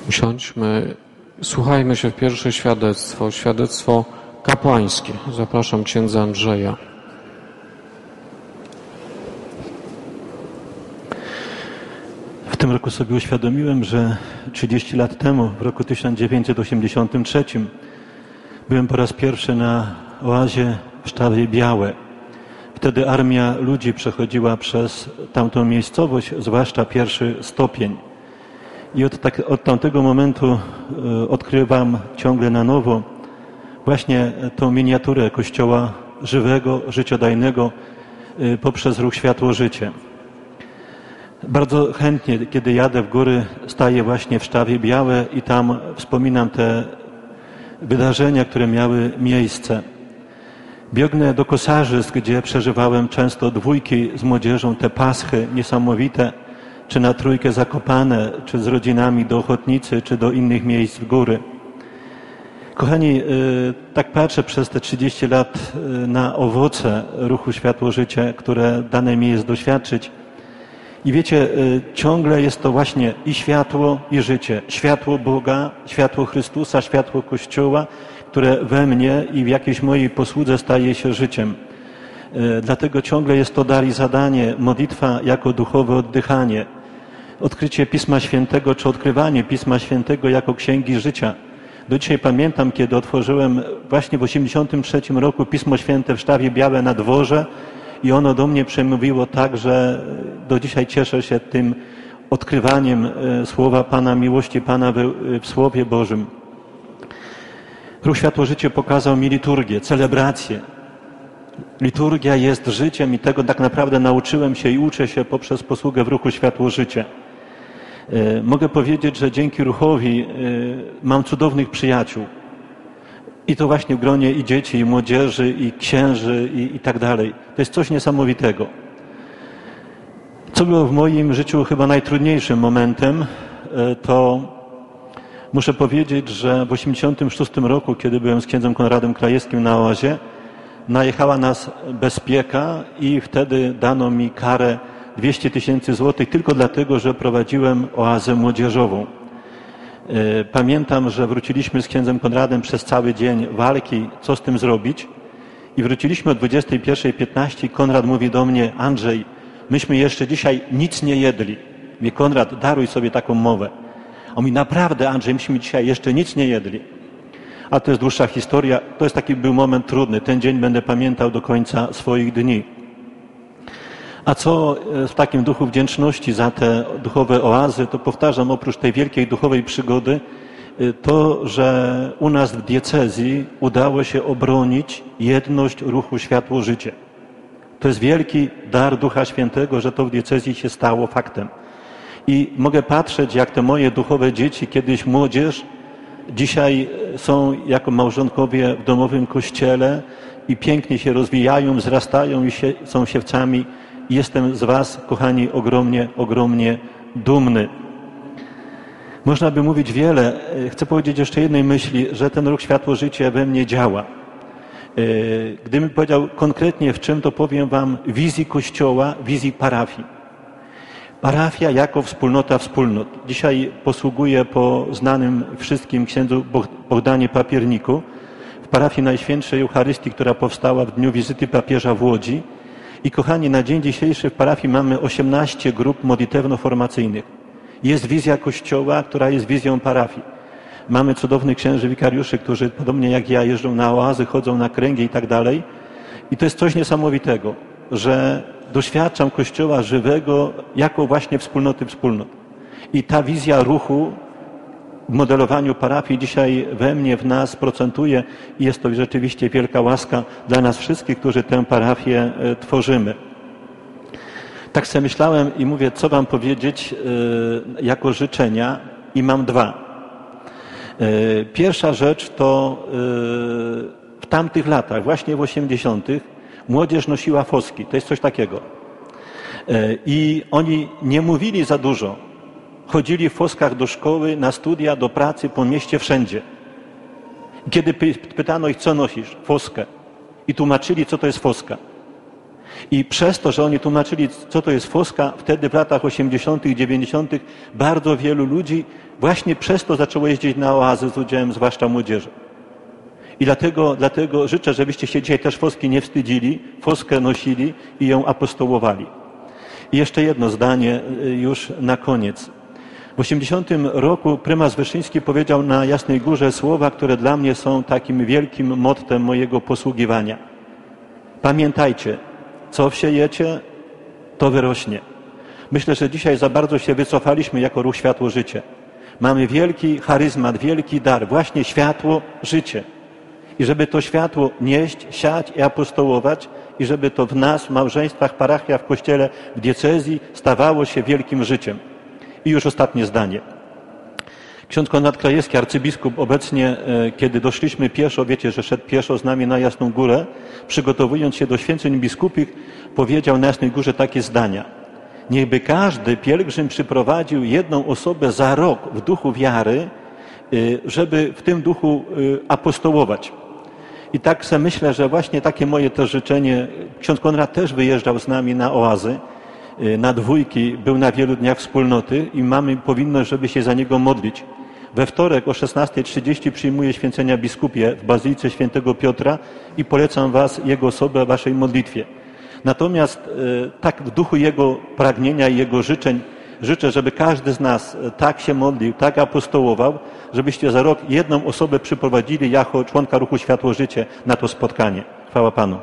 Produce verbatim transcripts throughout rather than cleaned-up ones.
Usiądźmy, słuchajmy się w pierwsze świadectwo, świadectwo kapłańskie. Zapraszam księdza Andrzeja. W tym roku sobie uświadomiłem, że trzydzieści lat temu, w roku tysiąc dziewięćset osiemdziesiątym trzecim, byłem po raz pierwszy na oazie w Sztawie Białe. Wtedy armia ludzi przechodziła przez tamtą miejscowość, zwłaszcza pierwszy stopień. I od, tak, od tamtego momentu y, odkrywam ciągle na nowo właśnie tą miniaturę Kościoła żywego, życiodajnego y, poprzez ruch Światło-Życie. Bardzo chętnie, kiedy jadę w góry, staję właśnie w Sztawie Białe i tam wspominam te wydarzenia, które miały miejsce. Biegnę do Kosarzysk, gdzie przeżywałem często dwójki z młodzieżą, te paschy niesamowite, czy na Trójkę Zakopane, czy z rodzinami do Ochotnicy, czy do innych miejsc w góry. Kochani, tak patrzę przez te trzydzieści lat na owoce ruchu Światło-Życie, które dane mi jest doświadczyć. I wiecie, ciągle jest to właśnie i światło, i życie. Światło Boga, światło Chrystusa, światło Kościoła, które we mnie i w jakiejś mojej posłudze staje się życiem. Dlatego ciągle jest to dar i zadanie, modlitwa jako duchowe oddychanie. Odkrycie Pisma Świętego, czy odkrywanie Pisma Świętego jako księgi życia. Do dzisiaj pamiętam, kiedy otworzyłem właśnie w osiemdziesiątym trzecim roku Pismo Święte w Sztawie Białe na dworze i ono do mnie przemówiło tak, że do dzisiaj cieszę się tym odkrywaniem słowa Pana, miłości Pana w, w Słowie Bożym. Ruch Światło-Życie pokazał mi liturgię, celebrację. Liturgia jest życiem i tego tak naprawdę nauczyłem się i uczę się poprzez posługę w ruchu Światło-Życie. Mogę powiedzieć, że dzięki ruchowi mam cudownych przyjaciół. I to właśnie w gronie i dzieci, i młodzieży, i księży, i, i tak dalej. To jest coś niesamowitego. Co było w moim życiu chyba najtrudniejszym momentem, to muszę powiedzieć, że w osiemdziesiątym szóstym roku, kiedy byłem z księdzem Konradem Krajewskim na oazie, najechała nas bezpieka i wtedy dano mi karę dwieście tysięcy złotych tylko dlatego, że prowadziłem oazę młodzieżową. Pamiętam, że wróciliśmy z księdzem Konradem przez cały dzień walki, co z tym zrobić. I wróciliśmy o dwudziestej pierwszej piętnaście i Konrad mówi do mnie: Andrzej, myśmy jeszcze dzisiaj nic nie jedli. Mówi: Konrad, daruj sobie taką mowę. On mówi: naprawdę, Andrzej, myśmy dzisiaj jeszcze nic nie jedli. A to jest dłuższa historia. To jest taki był moment trudny. Ten dzień będę pamiętał do końca swoich dni. A co w takim duchu wdzięczności za te duchowe oazy, to powtarzam, oprócz tej wielkiej duchowej przygody, to, że u nas w diecezji udało się obronić jedność ruchu Światło-Życie. To jest wielki dar Ducha Świętego, że to w diecezji się stało faktem. I mogę patrzeć, jak te moje duchowe dzieci, kiedyś młodzież, dzisiaj są jako małżonkowie w domowym kościele i pięknie się rozwijają, wzrastają i się, są siewcami. I jestem z was, kochani, ogromnie, ogromnie dumny. Można by mówić wiele. Chcę powiedzieć jeszcze jednej myśli, że ten ruch Światło-Życie we mnie działa. Gdybym powiedział konkretnie w czym, to powiem wam wizji Kościoła, wizji parafii. Parafia jako wspólnota wspólnot. Dzisiaj posługuję po znanym wszystkim księdzu Bogdanie Papierniku w parafii Najświętszej Eucharystii, która powstała w dniu wizyty papieża w Łodzi. I kochani, na dzień dzisiejszy w parafii mamy osiemnaście grup modlitewno-formacyjnych. Jest wizja Kościoła, która jest wizją parafii. Mamy cudownych księży wikariuszy, którzy podobnie jak ja jeżdżą na oazy, chodzą na kręgi i tak dalej. I to jest coś niesamowitego, że doświadczam Kościoła żywego jako właśnie wspólnoty wspólnot. I ta wizja ruchu w modelowaniu parafii dzisiaj we mnie, w nas procentuje i jest to rzeczywiście wielka łaska dla nas wszystkich, którzy tę parafię tworzymy. Tak sobie myślałem i mówię, co wam powiedzieć jako życzenia i mam dwa. Pierwsza rzecz to w tamtych latach, właśnie w osiemdziesiątych, młodzież nosiła foski. To jest coś takiego. I oni nie mówili za dużo. Chodzili w foskach do szkoły, na studia, do pracy, po mieście, wszędzie. Kiedy pytano ich, co nosisz? Foskę. I tłumaczyli, co to jest foska. I przez to, że oni tłumaczyli, co to jest foska, wtedy w latach osiemdziesiątych, dziewięćdziesiątych bardzo wielu ludzi właśnie przez to zaczęło jeździć na oazy z udziałem zwłaszcza młodzieży. I dlatego, dlatego życzę, żebyście się dzisiaj też foski nie wstydzili, foskę nosili i ją apostołowali. I jeszcze jedno zdanie już na koniec. W osiemdziesiątym roku prymas Wyszyński powiedział na Jasnej Górze słowa, które dla mnie są takim wielkim mottem mojego posługiwania. Pamiętajcie, co wsiejecie, to wyrośnie. Myślę, że dzisiaj za bardzo się wycofaliśmy jako ruch Światło Życie. Mamy wielki charyzmat, wielki dar, właśnie światło, życie. I żeby to światło nieść, siać i apostołować, i żeby to w nas, w małżeństwach, parachiach, w kościele, w diecezji stawało się wielkim życiem. I już ostatnie zdanie. Ksiądz Konrad Krajewski, arcybiskup, obecnie, kiedy doszliśmy pieszo, wiecie, że szedł pieszo z nami na Jasną Górę, przygotowując się do święceń biskupich, powiedział na Jasnej Górze takie zdania. Niechby każdy pielgrzym przyprowadził jedną osobę za rok w duchu wiary, żeby w tym duchu apostołować. I tak sobie myślę, że właśnie takie moje też życzenie, ksiądz Konrad też wyjeżdżał z nami na oazy, na dwójki, był na wielu dniach wspólnoty i mamy powinność, żeby się za niego modlić. We wtorek o szesnastej trzydzieści przyjmuje święcenia biskupie w Bazylice Świętego Piotra i polecam was, jego osobę, waszej modlitwie. Natomiast tak w duchu jego pragnienia i jego życzeń życzę, żeby każdy z nas tak się modlił, tak apostołował, żebyście za rok jedną osobę przyprowadzili jako członka ruchu Światło Życie na to spotkanie. Chwała Panu.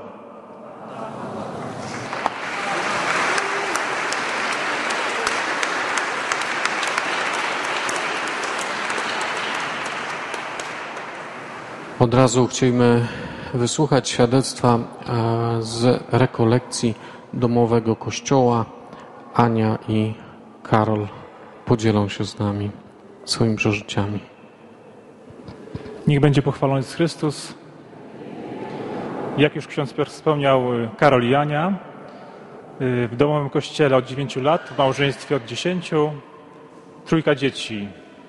Od razu chcielibyśmy wysłuchać świadectwa z rekolekcji domowego kościoła. Ania i Karol podzielą się z nami swoimi przeżyciami. Niech będzie pochwalony Jezus Chrystus. Jak już ksiądz Piotr wspomniał, Karol i Ania w domowym kościele od dziewięciu lat, w małżeństwie od dziesięciu, trójka dzieci.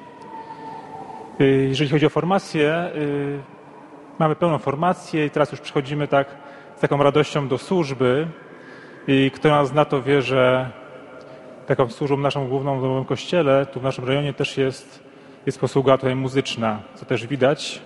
Jeżeli chodzi o formację, mamy pełną formację i teraz już przychodzimy tak z taką radością do służby. I kto nas zna, to wie, że taką służbą naszą główną w domowym kościele, tu w naszym rejonie też jest, jest posługa tutaj muzyczna, co też widać.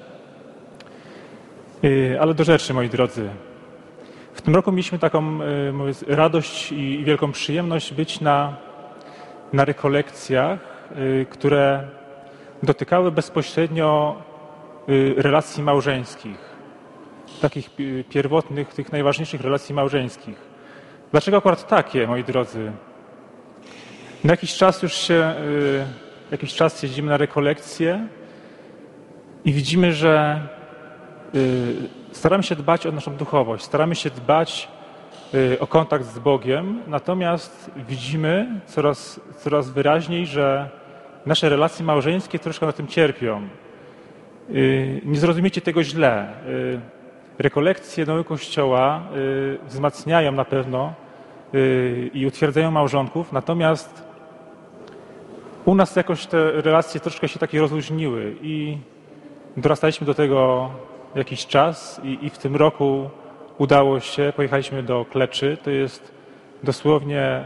Ale do rzeczy, moi drodzy. W tym roku mieliśmy taką mówię, radość i wielką przyjemność być na, na rekolekcjach, które dotykały bezpośrednio relacji małżeńskich. Takich pierwotnych, tych najważniejszych relacji małżeńskich. Dlaczego akurat takie, moi drodzy? Na jakiś czas już się, jakiś czas jeździmy na rekolekcje i widzimy, że staramy się dbać o naszą duchowość, staramy się dbać o kontakt z Bogiem, natomiast widzimy coraz, coraz wyraźniej, że nasze relacje małżeńskie troszkę na tym cierpią. Nie zrozumiecie tego źle. Rekolekcje Nowego Kościoła wzmacniają na pewno i utwierdzają małżonków, natomiast u nas jakoś te relacje troszkę się takie rozluźniły i dorastaliśmy do tego jakiś czas i, i w tym roku udało się, pojechaliśmy do Kleczy, to jest dosłownie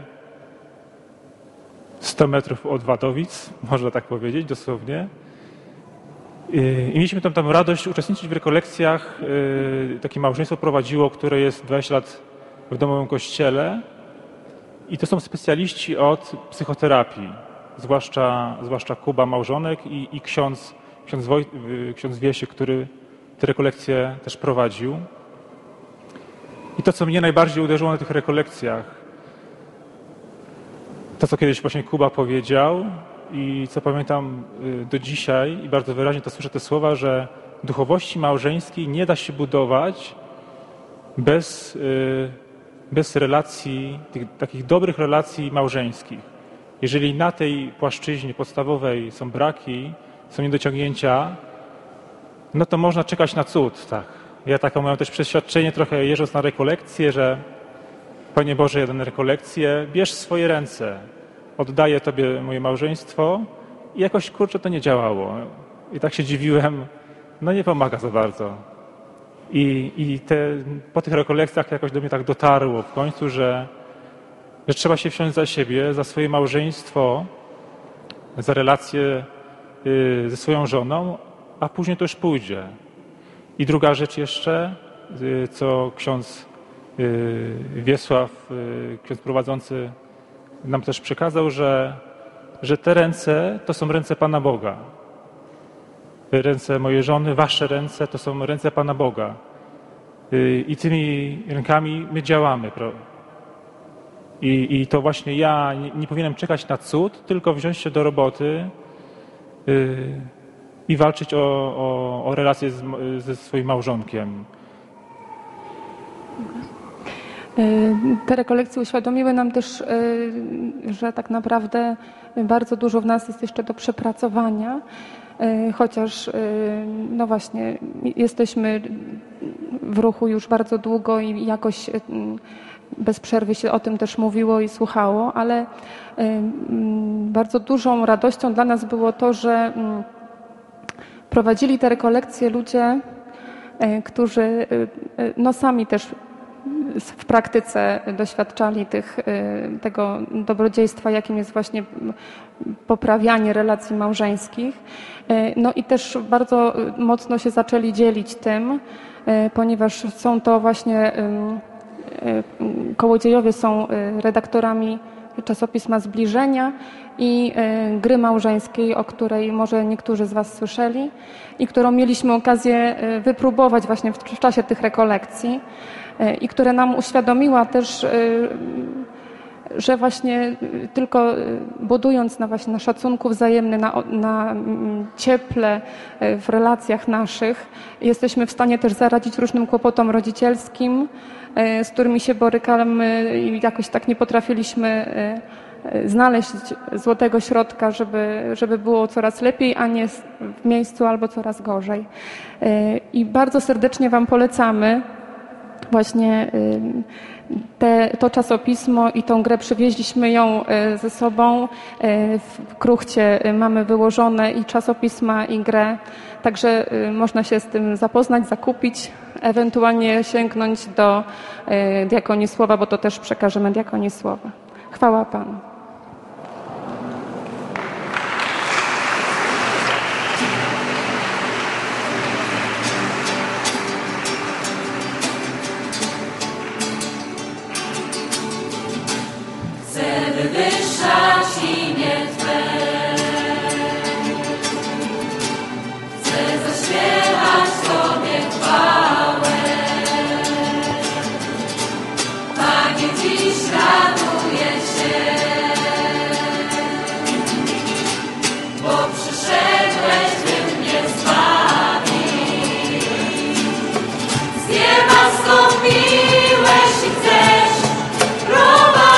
sto metrów od Wadowic, można tak powiedzieć, dosłownie. I mieliśmy tam, tam radość uczestniczyć w rekolekcjach. Takie małżeństwo prowadziło, które jest dwadzieścia lat w domowym kościele i to są specjaliści od psychoterapii, zwłaszcza, zwłaszcza Kuba, małżonek i, i ksiądz, ksiądz, Woj, ksiądz Wiesiek, który te rekolekcje też prowadził. I to, co mnie najbardziej uderzyło na tych rekolekcjach, to, co kiedyś właśnie Kuba powiedział i co pamiętam do dzisiaj i bardzo wyraźnie to słyszę te słowa, że duchowości małżeńskiej nie da się budować bez, bez relacji, tych takich dobrych relacji małżeńskich. Jeżeli na tej płaszczyźnie podstawowej są braki, są niedociągnięcia, no to można czekać na cud, tak. Ja taką mam też przeświadczenie trochę jeżdżąc na rekolekcje, że Panie Boże, jadę na rekolekcje, bierz w swoje ręce, oddaję Tobie moje małżeństwo i jakoś, kurczę, to nie działało. I tak się dziwiłem, no nie pomaga za bardzo. I, i te, po tych rekolekcjach jakoś do mnie tak dotarło w końcu, że, że trzeba się wziąć za siebie, za swoje małżeństwo, za relacje y, ze swoją żoną, a później to już pójdzie. I druga rzecz jeszcze, y, co ksiądz y, Wiesław, y, ksiądz prowadzący nam też przekazał, że, że te ręce to są ręce Pana Boga. Ręce mojej żony, wasze ręce to są ręce Pana Boga. I tymi rękami my działamy. I, i to właśnie ja nie, nie powinienem czekać na cud, tylko wziąć się do roboty yy, i walczyć o, o, o relacje z, ze swoim małżonkiem. Te rekolekcje uświadomiły nam też, że tak naprawdę bardzo dużo w nas jest jeszcze do przepracowania. Chociaż, no właśnie, jesteśmy w ruchu już bardzo długo i jakoś bez przerwy się o tym też mówiło i słuchało, ale bardzo dużą radością dla nas było to, że prowadzili te rekolekcje ludzie, którzy no sami też w praktyce doświadczali tych, tego dobrodziejstwa, jakim jest właśnie poprawianie relacji małżeńskich. No i też bardzo mocno się zaczęli dzielić tym, ponieważ są to właśnie, kołodziejowie są redaktorami czasopisma Zbliżenia i Gry Małżeńskiej, o której może niektórzy z Was słyszeli i którą mieliśmy okazję wypróbować właśnie w czasie tych rekolekcji i która nam uświadomiła też, że właśnie tylko budując na, właśnie na szacunku wzajemnym, na, na cieple w relacjach naszych, jesteśmy w stanie też zaradzić różnym kłopotom rodzicielskim, z którymi się borykamy i jakoś tak nie potrafiliśmy znaleźć złotego środka, żeby, żeby było coraz lepiej, a nie w miejscu albo coraz gorzej. I bardzo serdecznie Wam polecamy właśnie te, to czasopismo i tą grę. Przywieźliśmy ją ze sobą. W kruchcie mamy wyłożone i czasopisma, i grę. Także można się z tym zapoznać, zakupić, ewentualnie sięgnąć do Diakonii Słowa, bo to też przekażemy Diakonii Słowa. Chwała Panu. Wywyższać imię Twe, chcę zaśpiewać Tobie chwałę. Panie, dziś raduję się, bo przyszedłeś, by mnie zbawić. Z nieba zstąpiłeś i chcesz prowadzić.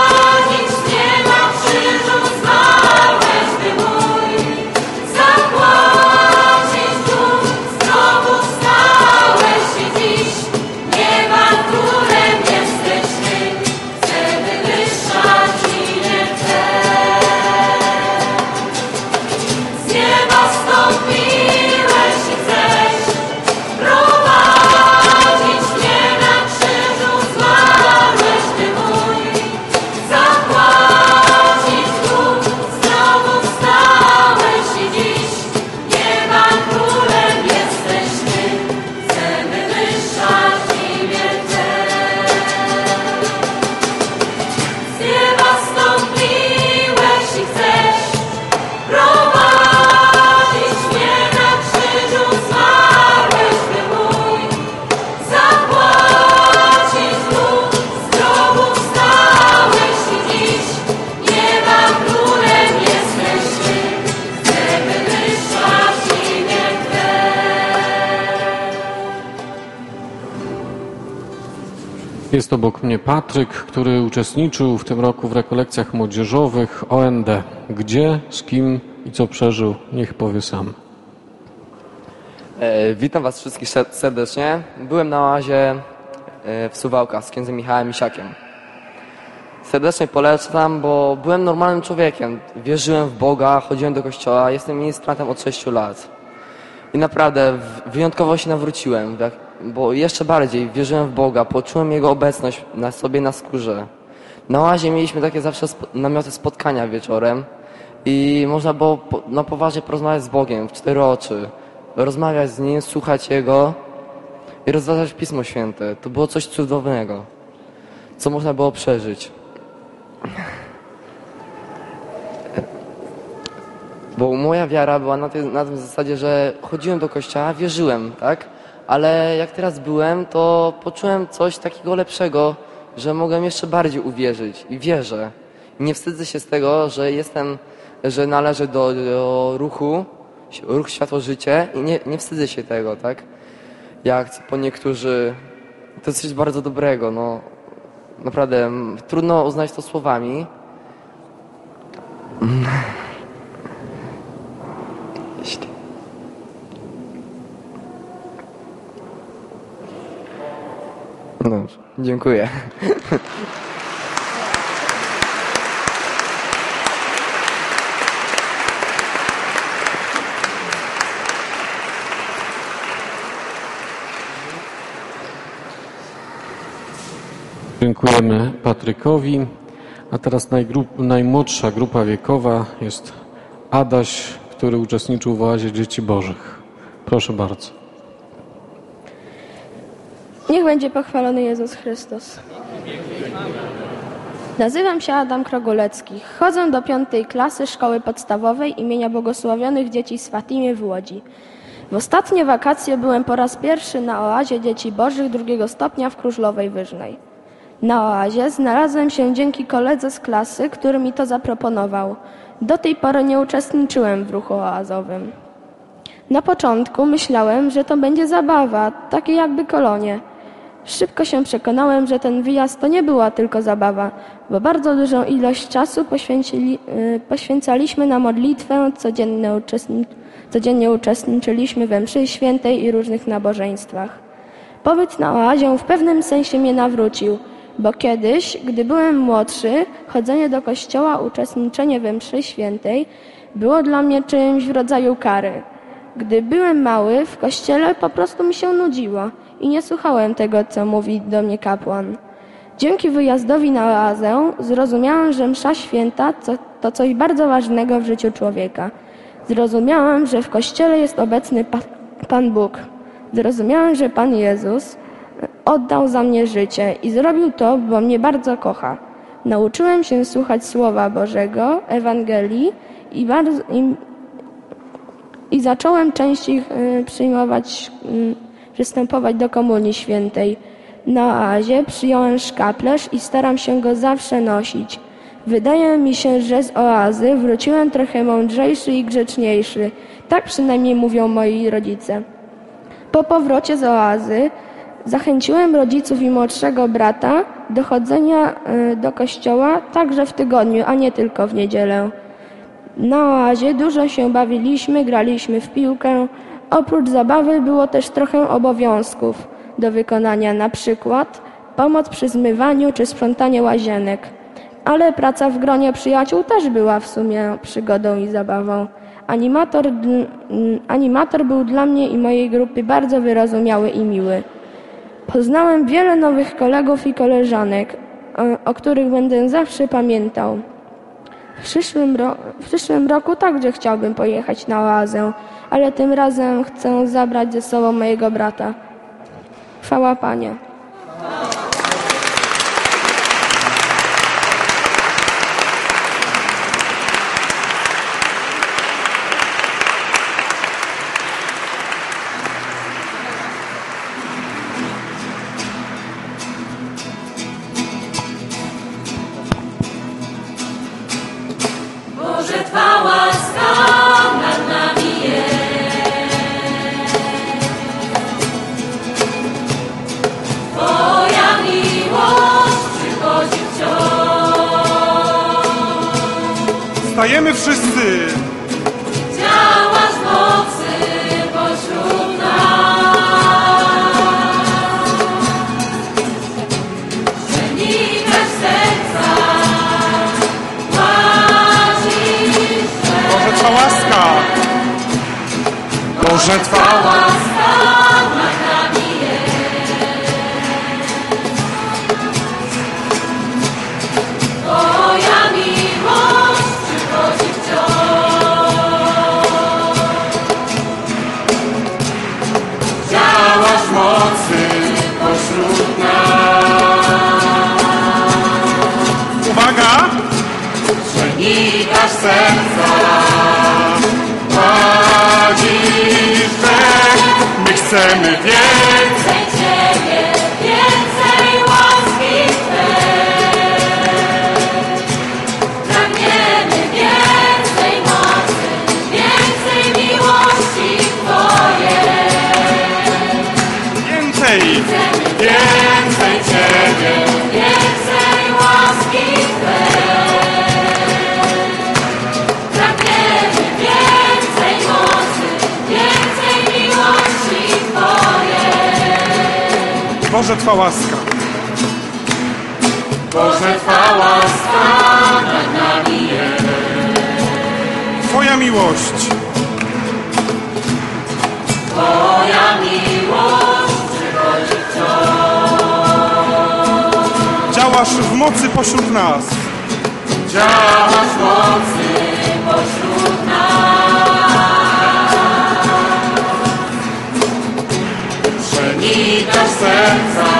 Jest obok mnie Patryk, który uczestniczył w tym roku w rekolekcjach młodzieżowych O N D. Gdzie, z kim i co przeżył, niech powie sam. E, witam Was wszystkich serdecznie. Byłem na oazie w Suwałkach z księdzem Michałem Misiakiem. Serdecznie polecam, bo byłem normalnym człowiekiem. Wierzyłem w Boga, chodziłem do kościoła, jestem ministrantem od sześciu lat. I naprawdę wyjątkowo się nawróciłem. bo jeszcze bardziej wierzyłem w Boga, poczułem Jego obecność na sobie na skórze. Na oazie mieliśmy takie zawsze spo, namioty spotkania wieczorem i można było po, na poważnie porozmawiać z Bogiem w cztery oczy, rozmawiać z Nim, słuchać Jego i rozważać Pismo Święte. To było coś cudownego, co można było przeżyć. Bo moja wiara była na, tej, na tym zasadzie, że chodziłem do kościoła, wierzyłem, tak? Ale jak teraz byłem, to poczułem coś takiego lepszego, że mogłem jeszcze bardziej uwierzyć i wierzę. Nie wstydzę się z tego, że jestem, że należę do, do ruchu, ruch Światło Życie i nie, nie wstydzę się tego, tak? Jak po niektórzy, to jest coś bardzo dobrego, no. Naprawdę, trudno uznać to słowami. Dobrze, dziękuję. Dziękujemy Patrykowi. A teraz najgrup, najmłodsza grupa wiekowa jest Adaś, który uczestniczył w oazie Dzieci Bożych. Proszę bardzo. Niech będzie pochwalony Jezus Chrystus. Nazywam się Adam Krogulecki. Chodzę do piątej klasy szkoły podstawowej imienia Błogosławionych Dzieci z Fatimy w Łodzi. W ostatnie wakacje byłem po raz pierwszy na oazie Dzieci Bożych drugiego stopnia w Krużlowej Wyżnej. Na oazie znalazłem się dzięki koledze z klasy, który mi to zaproponował. Do tej pory nie uczestniczyłem w ruchu oazowym. Na początku myślałem, że to będzie zabawa, takie jakby kolonie. Szybko się przekonałem, że ten wyjazd to nie była tylko zabawa, bo bardzo dużą ilość czasu poświęcili, yy, poświęcaliśmy na modlitwę, codziennie, uczestni, codziennie uczestniczyliśmy we mszy świętej i różnych nabożeństwach. Pobyt na oazie w pewnym sensie mnie nawrócił, bo kiedyś, gdy byłem młodszy, chodzenie do kościoła, uczestniczenie we mszy świętej było dla mnie czymś w rodzaju kary. Gdy byłem mały, w kościele po prostu mi się nudziło i nie słuchałem tego, co mówi do mnie kapłan. Dzięki wyjazdowi na oazę zrozumiałem, że msza święta to coś bardzo ważnego w życiu człowieka. Zrozumiałem, że w kościele jest obecny pa, Pan Bóg. Zrozumiałem, że Pan Jezus oddał za mnie życie i zrobił to, bo mnie bardzo kocha. Nauczyłem się słuchać Słowa Bożego, Ewangelii i, bardzo, i, i zacząłem częściej y, przyjmować, y, przystępować do Komunii Świętej. Na oazie przyjąłem szkaplerz i staram się go zawsze nosić. Wydaje mi się, że z oazy wróciłem trochę mądrzejszy i grzeczniejszy. Tak przynajmniej mówią moi rodzice. Po powrocie z oazy zachęciłem rodziców i młodszego brata do chodzenia do kościoła także w tygodniu, a nie tylko w niedzielę. Na oazie dużo się bawiliśmy, graliśmy w piłkę. Oprócz zabawy było też trochę obowiązków do wykonania, na przykład pomoc przy zmywaniu czy sprzątaniu łazienek. Ale praca w gronie przyjaciół też była w sumie przygodą i zabawą. Animator, animator był dla mnie i mojej grupy bardzo wyrozumiały i miły. Poznałem wiele nowych kolegów i koleżanek, o, o których będę zawsze pamiętał. W przyszłym, ro- w przyszłym roku także chciałbym pojechać na oazę, ale tym razem chcę zabrać ze sobą mojego brata. Chwała Panie. Boże, Twa łaska nad nami jest. Twoja miłość przychodzi wciąż. Stajemy wszyscy! Działasz mocy pośród nas. Przenikasz serca. Boże, Twa łaska! Boże, Twa łaska nad nami jest. Przenikasz serca, gładzisz brzeg. My chcemy więcej Ciebie, więcej łaski Twej. Pragniemy więcej mocy, więcej miłości Twojej. więcej, więcej Ciebie. Więcej łaski Twej. Pragniemy więcej mocy, więcej miłości Twojej. Boże, Twa łaska. Boże, Twa łaska nad nami jest. Twoja miłość. Twoja miłość przychodzi wciąż. Działasz w mocy pośród nas. Działasz w mocy pośród nas. Przenikasz serca,